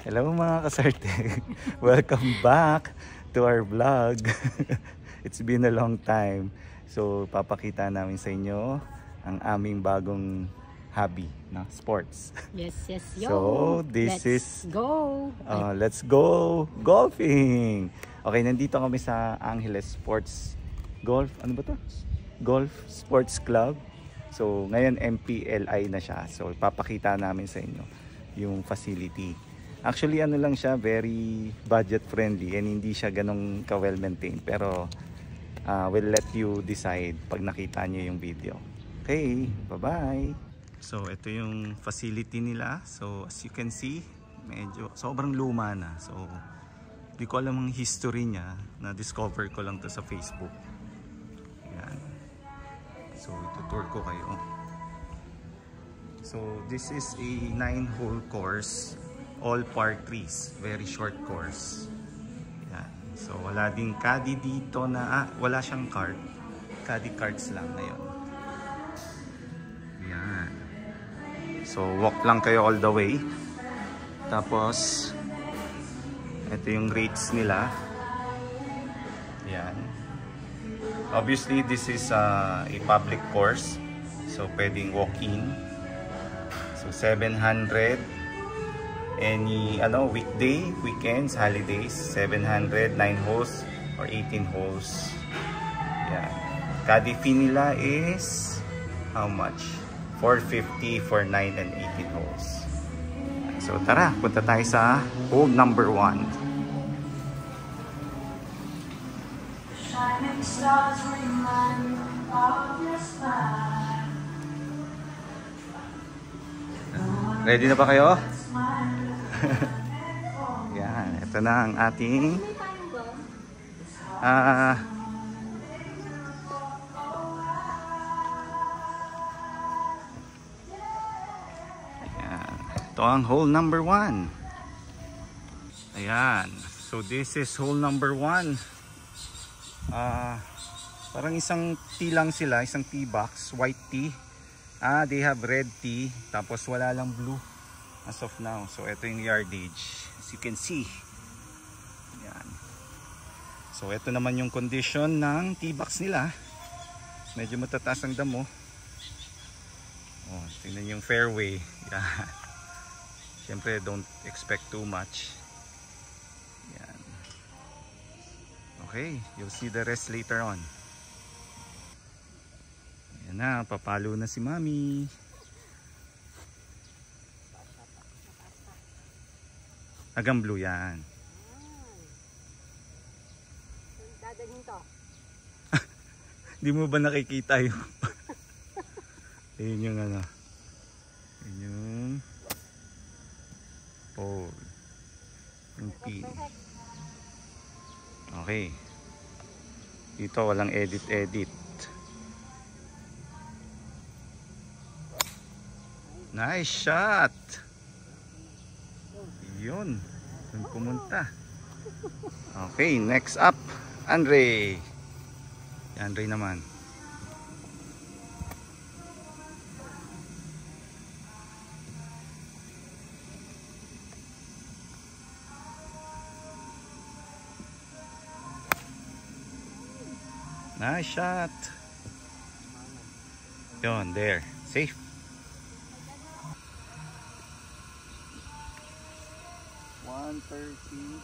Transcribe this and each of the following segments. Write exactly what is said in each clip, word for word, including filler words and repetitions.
Hello mga kasarte. Welcome back to our vlog. It's been a long time. So papakita namin sa inyo ang aming bagong hobby, no? Sports. Yes, yes, yo. So this let's is go. Uh, let's go golfing. Okay, nandito kami sa Angeles Sports Golf. Ano ba to? Golf Sports Club. So ngayon M P L I na siya. So papakita namin sa inyo yung facility. Actually ano lang siya, very budget friendly and hindi siya ganong ka well maintained, pero uh, we'll let you decide pag nakita nyo yung video. Okay, bye bye. So ito yung facility nila. So as you can see, medyo sobrang luma na. So di ko alam ang history niya, na discover ko lang to sa Facebook. Yan. So itutour ko kayo. So this is a nine hole course, all par threes, very short course. Yan. So wala ding caddy dito na, ah, wala siyang cart, caddy carts lang na yun. Yan. So walk lang kayo all the way. Tapos ito yung rates nila. Yan. Obviously this is uh, a public course, so pwedeng walk in. So seven hundred any ano weekday, weekends, holidays, seven hundred, nine holes or eighteen holes. Yeah. Caddy fee nila is how much? four fifty for nine and eighteen holes. So tara, punta tayo sa hole number one. Shining stars remind of your smile. Ready na ba kayo? Yan, ito na ang ating ah uh, yan, ito ang hole number one. Ayan, so this is hole number one. Ah uh, parang isang tee lang sila, isang tee box, white tee. Ah, they have red tee, tapos wala lang blue as of now. So ito yung yardage, as you can see. Yan. So ito naman yung condition ng tee box nila. Medyo matataas ang damo. Oh, tingnan yung fairway. Yan. Siyempre don't expect too much. Yan. Okay, you'll see the rest later on. Yan na, papalo na si Mami. Agang blue yan. Dadagin to. Di mo ba nakikita yung yun yung ano, yun yung pole, yung P. Okay, dito walang edit edit. Nice shot. Yun, dun pumunta. Okay, next up, Andre. Andre naman. Nice shot. Yun, there. Safe. one thirty-four.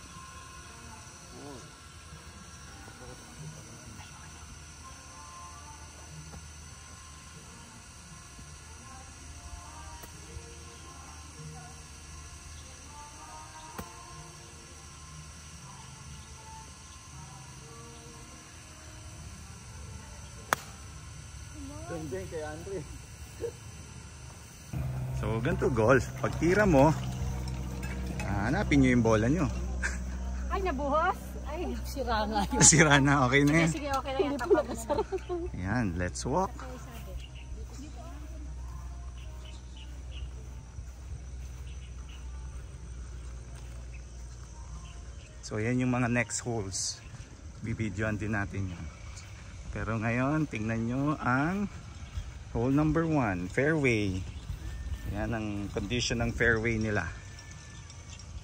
Tendeng kay Andre. So ganito golf, pag tira mo, hanapin nyo yung bola nyo. Ay, nabuhos. Ay, sira na yun. Sira na, okay na yan. Sige, okay na yan. Ayan, let's walk. So yan yung mga next holes. Bibidyoan din natin yan. Pero ngayon, tingnan nyo ang hole number one, fairway. Yan ang condition ng fairway nila.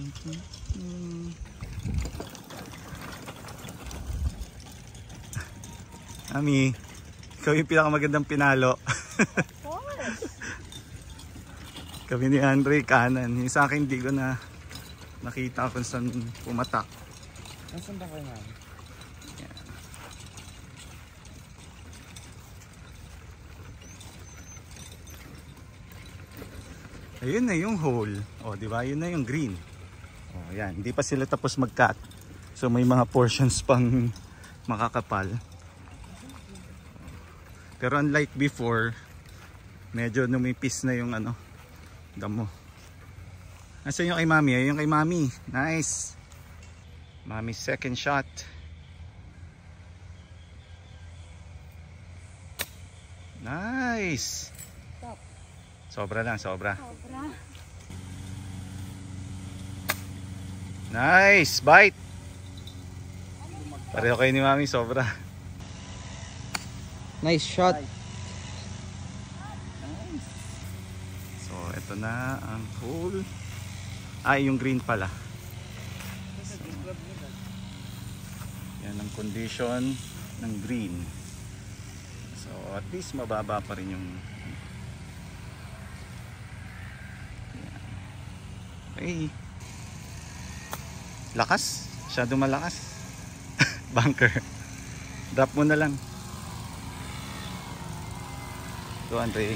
Ami, ikaw yung pinakamagandang pinalo. Kami ni Andre kanan. Yung sa akin, hindi ko na nakita kung saan pumatak. Nasaan ba kayo namin? Ayun na yung hole. O, di ba? Ayun na yung green. O, yan. Hindi pa sila tapos mag-cut. So, may mga portions pang makakapal. Pero unlike before, medyo numipis na yung ano, damo. Nasaan yung kay Mami? Ayun yung kay Mami. Nice. Mami second shot. Nice. Sobra lang, sobra. Sobra. Nice, bite. Pareho kayo ni Mami, sobra. Nice shot. So, ito na ang hole. Ay, yung green pala. So, yan ang condition ng green. So, at least mababa pa rin yung ay, lakas, masyado malakas. Bunker, drop mo na lang. Ito, Andre.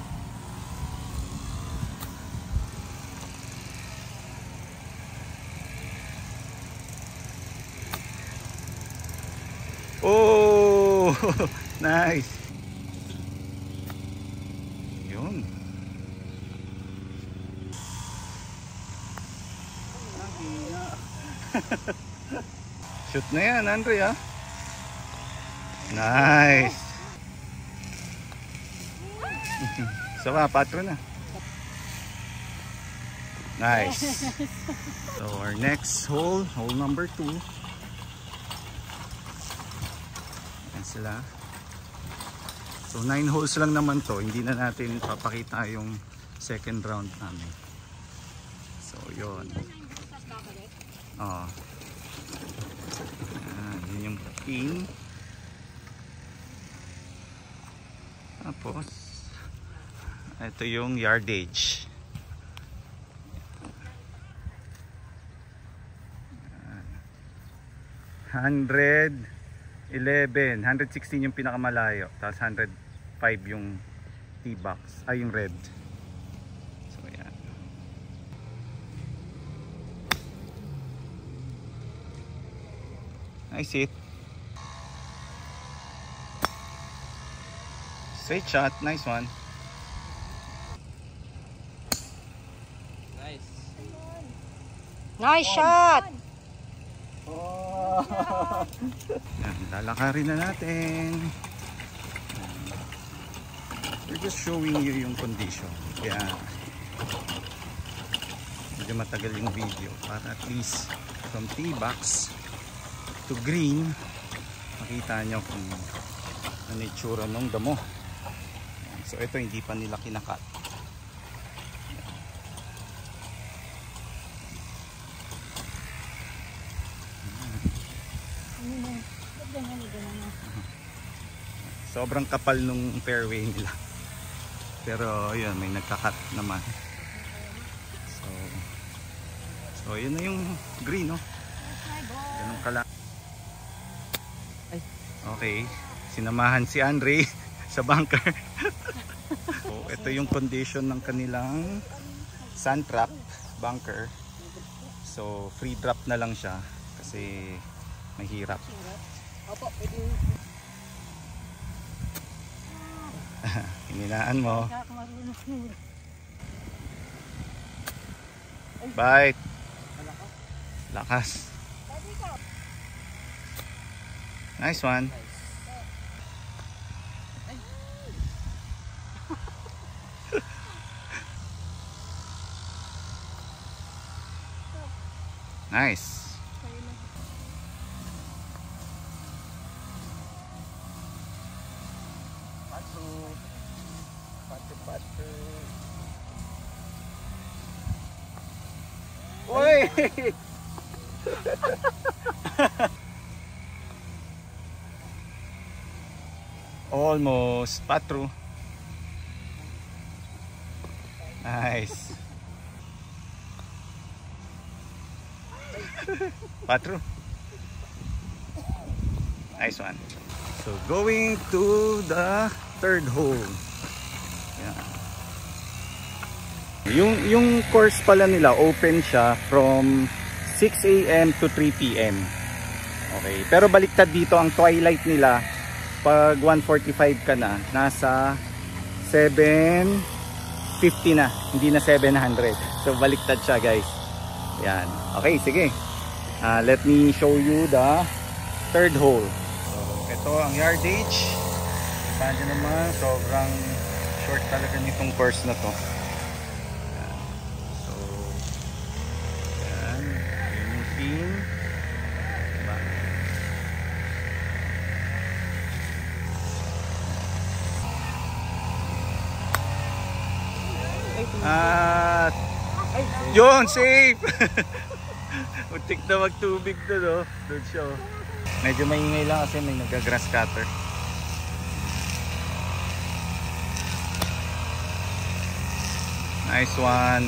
Oh, nice. Yun. Shoot na yan, Andre, ha? Nice. So, pa, patro na. Nice. So, our next hole, hole number two. Ayan sila. So, nine holes lang naman to. Hindi na natin papakita yung second round namin. So, yun. Oh. Ayan, yun yung pin. Tapos, ito yung yardage. one eleven, one sixteen yung pinakamalayo. Tapos one oh five yung T-box. Ay, yung red. So, ayan. Nice hit. Straight shot. Nice one. Nice. Nice shot! Oh. Yan, lalakarin na natin. We're just showing you yung condition. Kaya medyo matagal yung video para at least from T-box to green makita nyo kung ano yung tsura ng damo. So ito hindi pa nila kinakat. Sobrang kapal nung fairway nila. Pero yun, may nagkakat naman. So, so yun na yung green, no? Ganun ka lang. Okay, sinamahan si Andre sa bunker. So, ito yung condition ng kanilang sand trap bunker. So, free drop na lang siya kasi mahirap. Opo, pwede. Hininaan mo. Bite. Lakas. Nice one. Nice. Uy! Almost. Patro. Nice. Patro. Nice one. So going to the third hole. Yeah. Yung yung course pala nila open siya from six A M to three P M Okay, pero baliktad dito ang twilight nila. Pag one forty-five ka na, nasa seven fifty na, hindi na seven hundred. So baliktad siya, guys. Yan. Okay, sige. Uh, let me show you the third hole. So ito ang yardage. Kita nyo naman, sobrang short talaga nitong course na to. At yun, safe. Muntik na magtubig doon, oh. Doon siya, oh. Medyo maingay lang kasi may nag-grass cutter. Nice one.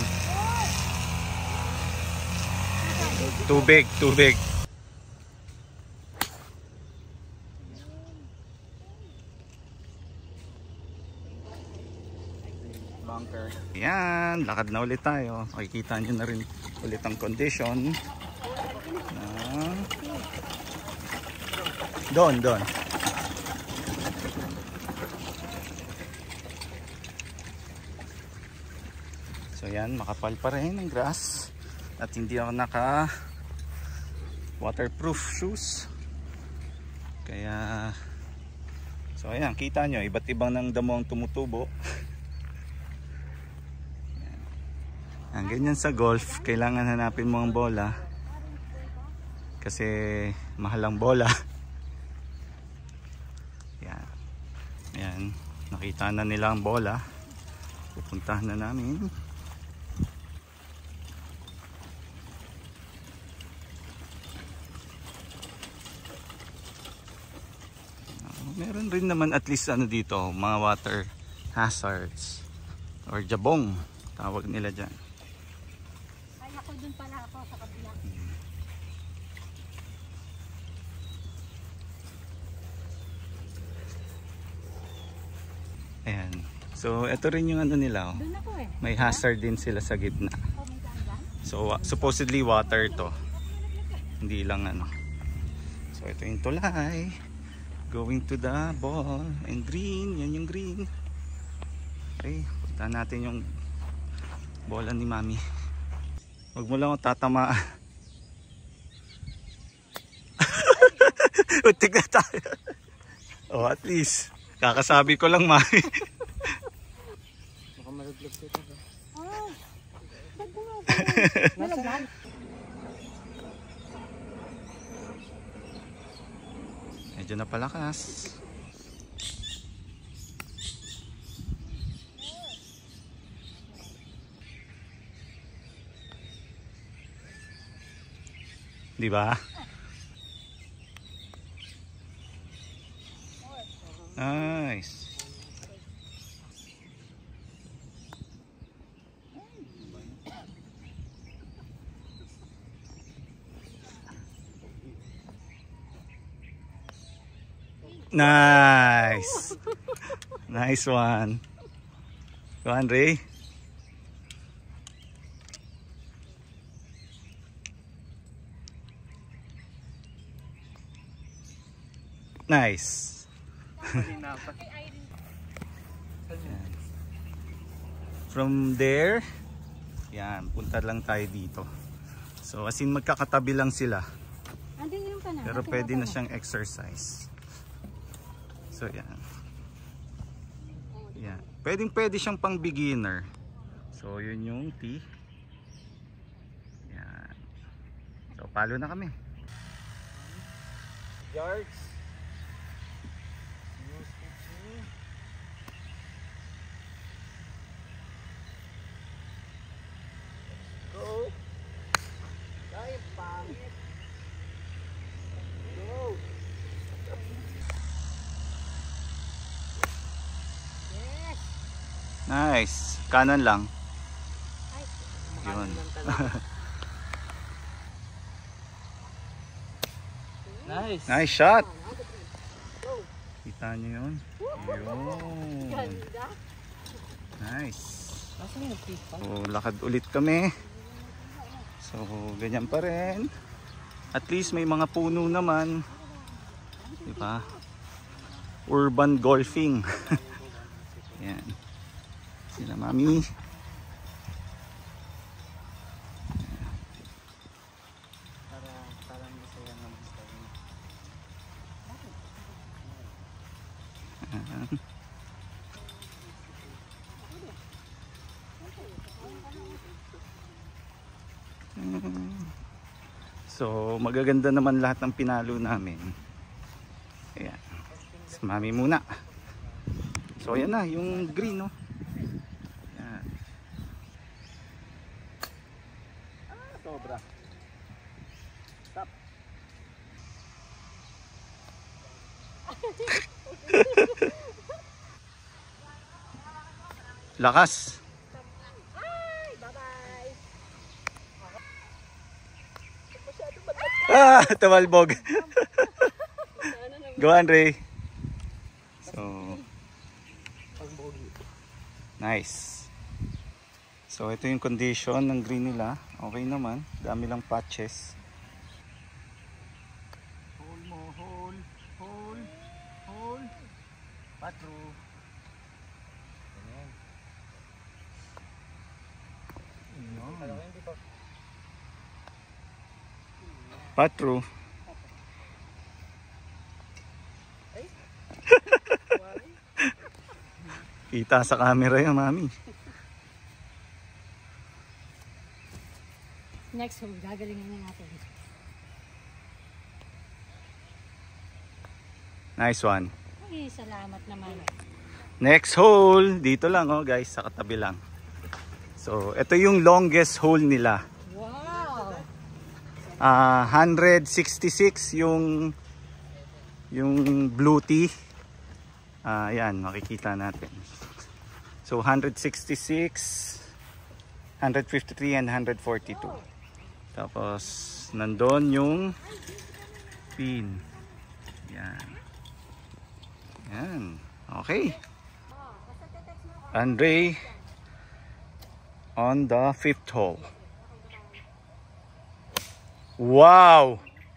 Tubig, tubig. Bunker. Yan, lakad na ulit tayo. Makikita nyo na rin ulit ang condition. Uh, doon, doon. So yan, makapal pa rin ang grass. At hindi ako naka waterproof shoes. Kaya, so ayan, kita nyo, iba't ibang ng damo ang tumutubo. Ang ganyan sa golf, kailangan hanapin mo ang bola kasi mahal ang bola. Yan. Yan, nakita na nila ang bola. Pupuntahan na namin. Uh, meron rin naman at least ano dito, mga water hazards or jabong tawag nila dyan. Doon pala ako sa kabila. Ayan. So, ito rin yung ano nila. Oh. Doon ako eh. May hazard din sila sa gitna. So, uh, supposedly water to. Hindi lang ano. So, ito yung tulay. Going to the ball. And green. Yan yung green. Okay. Punta natin yung bola ni Mami. Huwag mo lang tatamaan. Utik na tayo. Oh, at least. Kakasabi ko lang, Mami. Baka malaglag ko ito. Oh. Malaglag. Medyo napalakas. Di ba? Nice. Nice. Nice one. Go on, Ray. Nice. From there, yan, punta lang tayo dito. So, as in magkakatabi lang sila. Andun yung kana. Pero pwede na siyang exercise. So, yan. Yan. Pwedeng pwede siyang pang beginner. So, yun yung tee. Yan. So, palo na kami. Yards. Nice. Kanan lang. Yun. Nice. Nice shot. Kita niyo yun? Yun. Nice. Asan yung pipa? So, lakad ulit kami. So, ganyan pa rin. At least may mga puno naman. Diba? Urban golfing. Yan. Sila mami. So magaganda naman lahat ng pinalo namin. Ayan. So, mami muna. So ayan na yung green, no. Ayan. Ah, sobra. Stop. Lakas. Ay, bye-bye. Ah, tumalbog. Go Andre. So nice. So ito yung condition ng green nila. Okay naman. Dami lang patches. Hole mo, hole, hole, hole. Patro. Ayan. Patro. Kita sa camera yan, mami. Next hole, gagalingin na natin. Nice one. Ay, salamat naman. Next hole, dito lang oh guys, sa katabi lang. So, ito yung longest hole nila. Wow! Uh, one sixty-six yung yung blue tee. Ah, uh, yan, makikita natin. So, one sixty-six, one fifty-three, and one forty-two. Tapos, nandun yung pin. Yan. Yan. Okay. Andre on the fifth hole. Wow!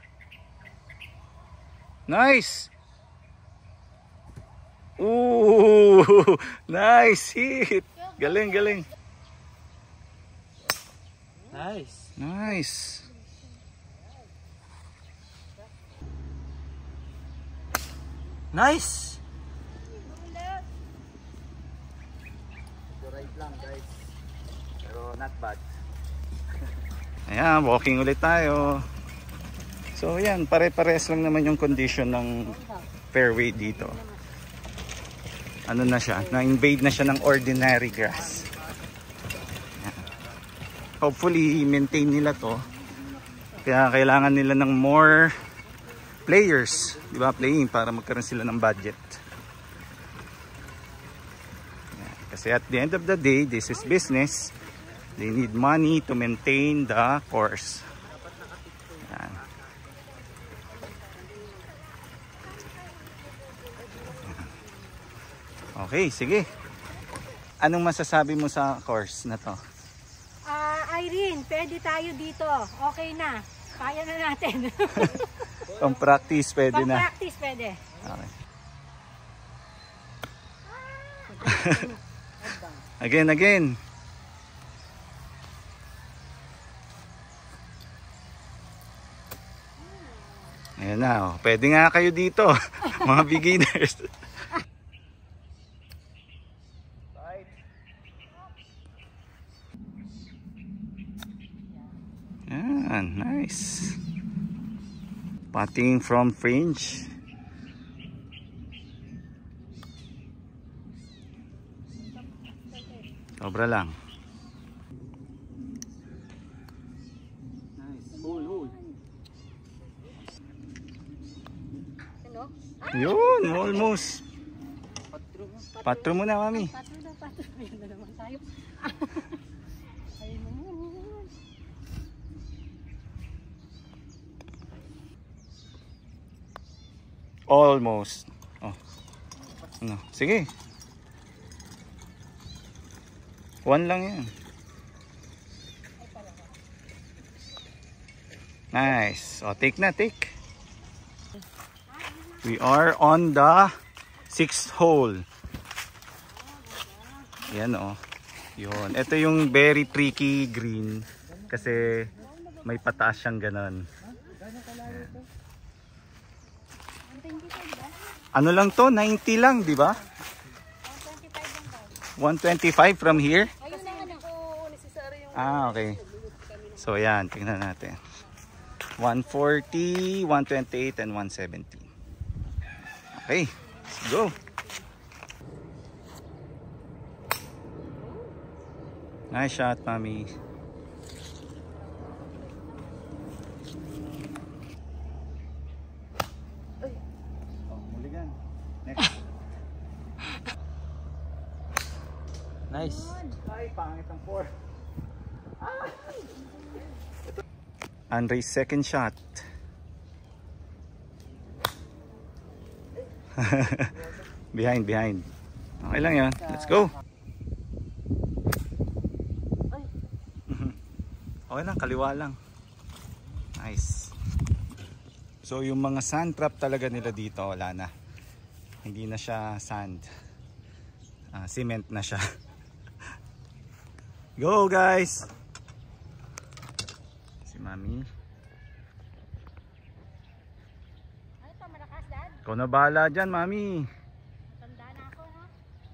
Nice! Ooh! Nice hit! Galing, galing. Nice. Nice. Nice. Right lang guys. Pero not bad. Ayan, walking ulit tayo. So yan, pare-pares lang naman yung condition ng fairway dito. Ano na siya? Na-invade na siya ng ordinary grass. Ayan. Hopefully, maintain nila to. Kaya kailangan nila ng more players, di ba, playing para magkaroon sila ng budget. Ayan. Kasi at the end of the day, this is business. They need money to maintain the course. Ayan. Okay, sige. Anong masasabi mo sa course na to? Ah, uh, Irene, pwede tayo dito. Okay na. Kaya na natin. Pang practice pwede Pang na. practice pwede. Okay. Again, again. Ayan na, oh. Pwede nga kayo dito, mga beginners. Ayan, nice. Putting from fringe. Sobra lang. Nice. Hole, hole. Yun, almost. Patro muna, mami. Patro na, patro. Ayun na naman tayo. Ayun na naman. Almost. Oh. Ano? Sige. One lang yan. Nice. Oh, take na, take. We are on the sixth hole. Yan oh. Yun. Ito yung very tricky green kasi may pataas siyang ganon. Ayan. Ano lang to? ninety lang, di ba? one twenty-five from here? Ah, okay. So, yan. Tingnan natin. one forty, one twenty-eight, and one seventy. Okay. Let's go. Nice shot, mami. Nice. Ay, pangit ang four. Andre's second shot. behind, behind. Okay lang yan. Let's go. Okay lang, kaliwa lang. Nice. So yung mga sand trap talaga nila dito, wala na. Hindi na siya sand. Uh, cement na siya. Go guys! Si mami. Ano to, malakas, Dad? Ikaw na bahala dyan, mami. Tanda na ako, ha?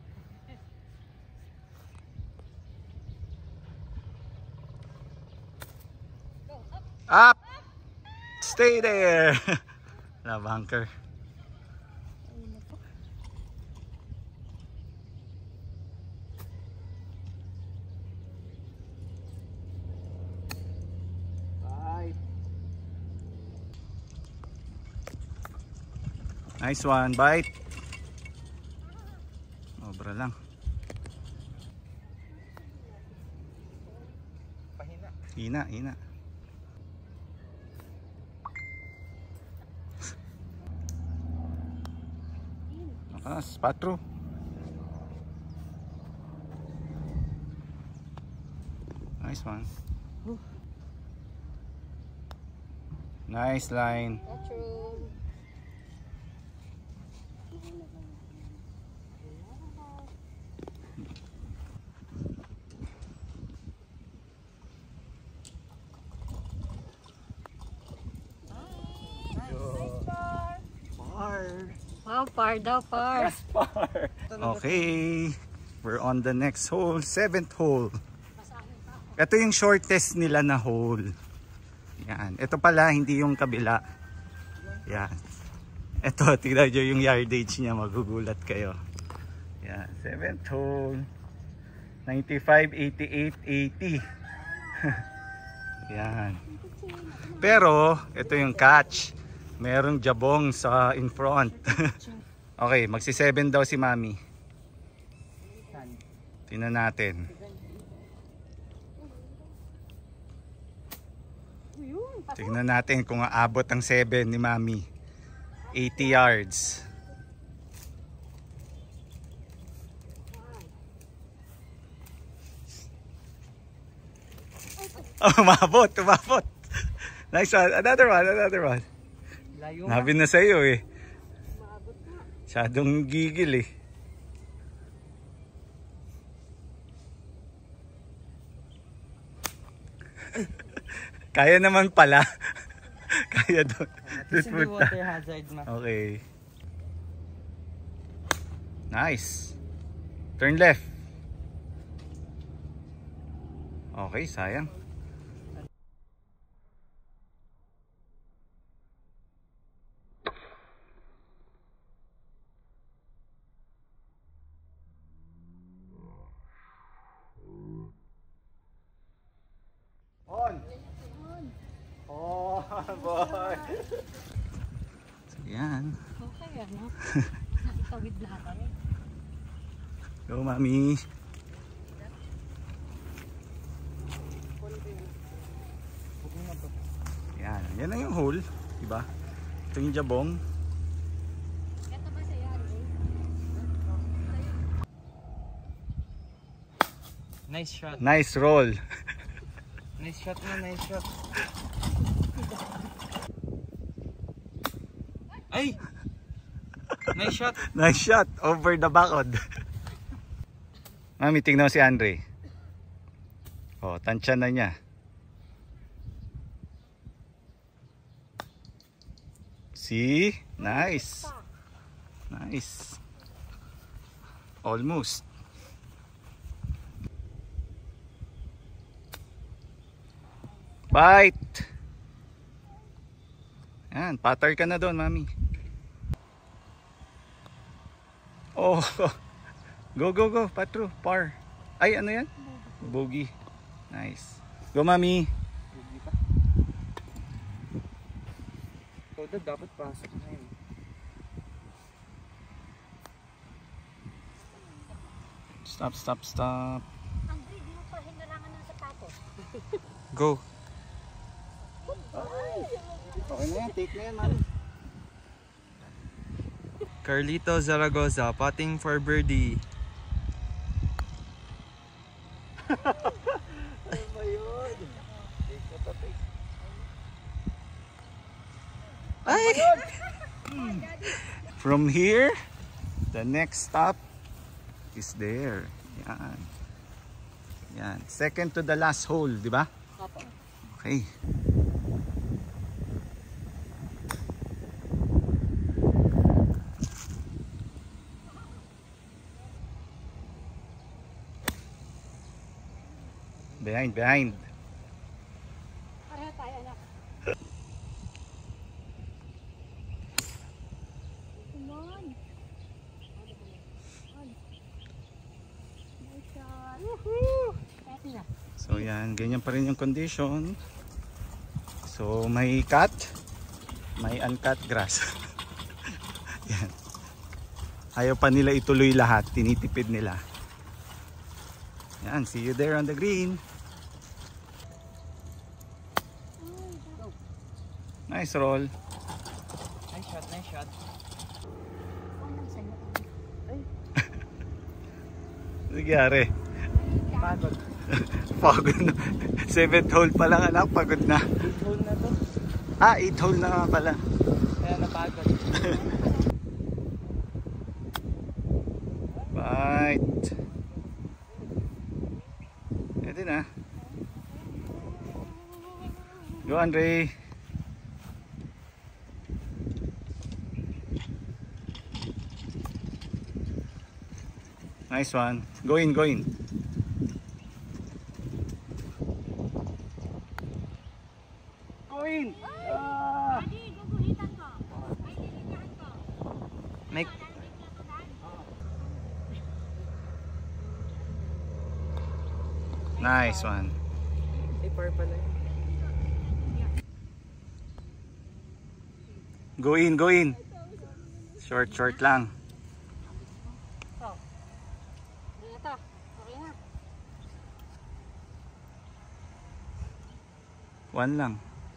Go, up! Up! Stay there! La bunker. Ayun na po. Nice one, bite. Obra lang. Pahina. Hina, hina. Nakas, patro. Nice one. Nice line. Patro. Wow, par daw, par. Okay, we're on the next hole, seventh hole. Ito yung shortest nila na hole. Yan, ito pala hindi yung kabila. Yan. Ito, tignan nyo yung yardage niya, magugulat kayo. Yan, seventh hole. ninety-five, eighty-eight, eighty. Yan. Pero, ito yung catch. Merong jabong sa in front. Okay, magsi seven daw si mami. Tingnan natin. Tingnan natin kung aabot ang seven ni mami. eighty yards. Oh, umabot, umabot. Nice one. Another one, another one. Layo. Nabi na sa'yo eh. Masyadong gigil eh. Kaya naman pala. Kaya doon. At hindi water hazard ma. Okay. Nice. Turn left. Okay, sayang. On. Oh, boy. So, yan. Okay, ano? Nakitawid lahat. Go, mami. Yan. Yan na yung hole. Diba? Ito yung jabong. Ito ba siya yan? Nice shot. Nice roll. Nice shot na, nice shot. Ay! Nice shot. Nice shot. Over the backod. Mami, tingnan mo si Andre. Oh, tansya na niya. See? Nice. Nice. Almost. Bite. Yan, patter ka na doon, mami. Oh. Go, go, go. Patro, par. Ay, ano yan? Bogey. Nice. Go, mami. Todo dapat pasok na yun. Stop, stop, stop. Andre, di mo pa hinarangan ng sapatos. Go. Okay na yan. Take na yan, mami. Carlito Zaragoza, putting for birdie. Ano ba yun? Ay! From here, the next stop is there. Yan. Yan. Second to the last hole, di ba? Okay. Behind, behind. Pareha tayo, anak. Come on. Nice shot. Woohoo! Pwede na. So yan, ganyan pa rin yung condition. So may cut, may uncut grass. Yan. Ayaw pa nila ituloy lahat, tinitipid nila. Yan, see you there on the green. Nice roll. Nice shot, nice shot. Walang sa'yo. Nagyari. Pagod. Pagod na. Seventh hole pa lang, anak, pagod na. Eight hole na to. Ah, eight hole na nga pala. Kaya napagod. Bite. Ito na. Go, Andre. Nice one. Go in, go in. Go in. Ah. Adi, guguhitan ko. Ay, nilikahan ko. Make Nice one. Ay, par pala yun. Go in, go in. Short, short lang. Oh. Ito. Okay na. One lang.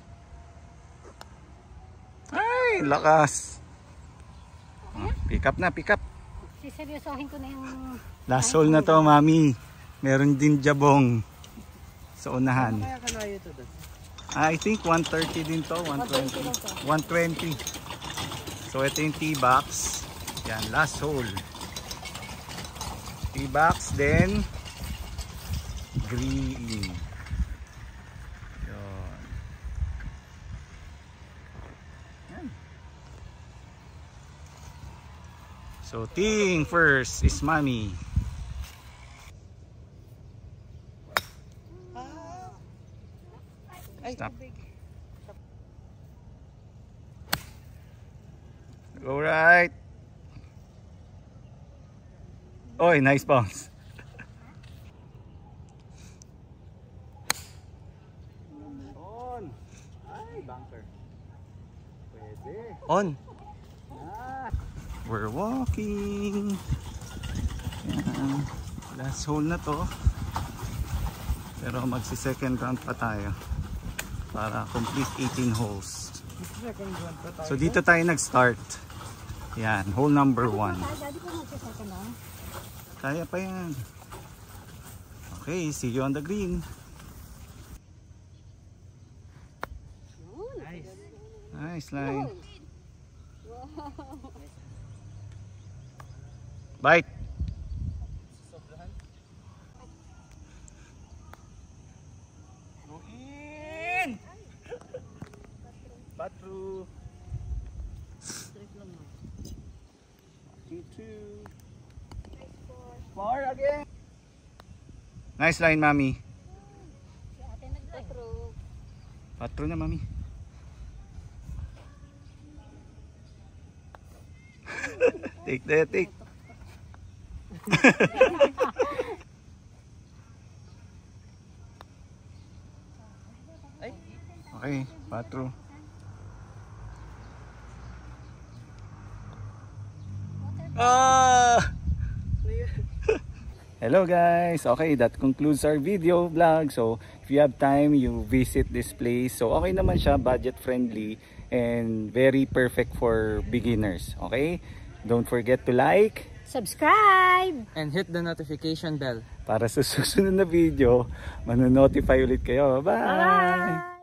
Ay, lakas. Oh, pick up na, pick up. Siseryosohin ko na yung... Last hole na to, mami. Meron din jabong sa unahan. Kaya kalayo to doon? I think one thirty din to, one twenty. one twenty. So ito yung tee box. Yan, last hole. Tee box, then green. Yan. Yan. So teeing first is mami. Stop. Go right. Oy, nice bounce. On. Ay, bunker. Pwede. On. Ah. We're walking. Yan. Ayan. Last hole na to. Pero magsi second round pa tayo. Para complete eighteen holes. So dito tayo nag-start. Yan, hole number one. Kaya pa yan. Okay, see you on the green. Nice line. Bite. Go in. Patru. Two. Four again. Nice line, mami. Patru na, mami. Take that, take. Okay, patro. Ah! Hello guys. Okay, that concludes our video vlog. So, if you have time, you visit this place. So, okay naman siya, budget friendly and very perfect for beginners. Okay? Don't forget to like, Subscribe! And hit the notification bell. para sa susunod na video, manonotify ulit kayo. Bye! Bye!